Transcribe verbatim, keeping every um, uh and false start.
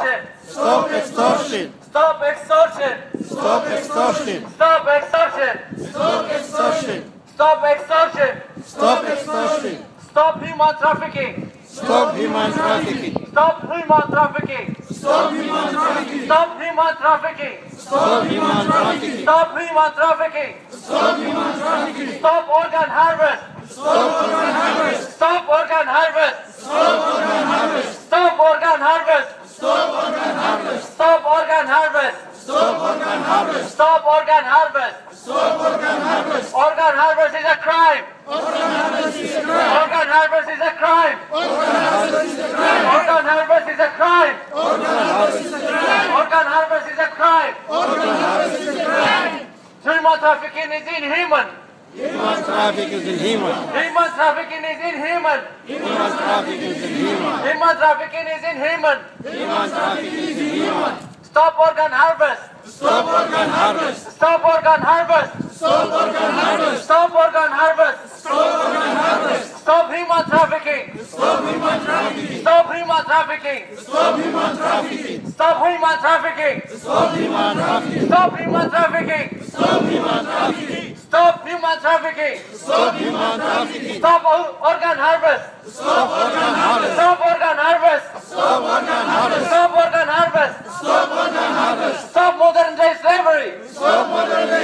extortion. Stop extortion. Stop extortion. Stop extortion. Stop extortion. Stop extortion. Stop extortion. Stop extortion. Stop human trafficking. Stop human trafficking. Stop human trafficking. Stop human trafficking. Stop human trafficking. Stop human trafficking. Stop human trafficking. Stop human trafficking. Stop organ harvest. Stop organ harvest. Stop organ harvest. Stop organ harvest. Stop organ harvest. Stop organ harvest. Stop organ harvest. Stop organ harvest. Stop organ harvest. Stop organ harvest. Organ harvest is a crime. Organ harvest is a crime. Organ harvest is a crime. Organ harvest is a crime. Organ harvest is a crime. Organ harvest is a crime. Organ harvest is a crime. Organ harvest is a crime. Human trafficking is inhuman. Human trafficking is inhuman. Human trafficking is inhuman. Human trafficking is inhuman. Human trafficking is inhuman. Human trafficking is inhuman. Stop organ harvest. Stop organ harvest. Stop organ harvest. Stop organ harvest. Stop organ harvest. Stop organ harvest. Stop human trafficking. Stop human trafficking. Stop human trafficking. Stop human trafficking. Stop human trafficking. Stop human trafficking. Stop human trafficking. Stop human trafficking. Stop human trafficking. Stop human trafficking. Stop o- organ harvest. Stop organ harvest. Stop organ harvest. Stop organ harvest. Stop organ harvest. Stop organ harvest. Stop modern day slavery. Stop modern